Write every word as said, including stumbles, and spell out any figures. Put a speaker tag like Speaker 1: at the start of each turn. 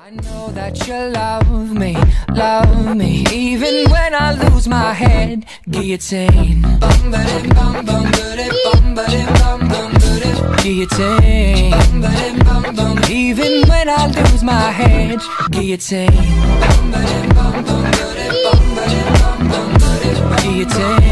Speaker 1: I know that you love me, love me, even when I lose my head. Guillotine. Bum ba-dim, bum bum ba-dim, bum ba-dim, bum bum ba-dim. Guillotine. Bum ba-dim, bum bum. Even when I lose my head. Guillotine. Bum ba-dim, bum bum ba-dim, bum ba-dim, bum bum ba-dim. Guillotine.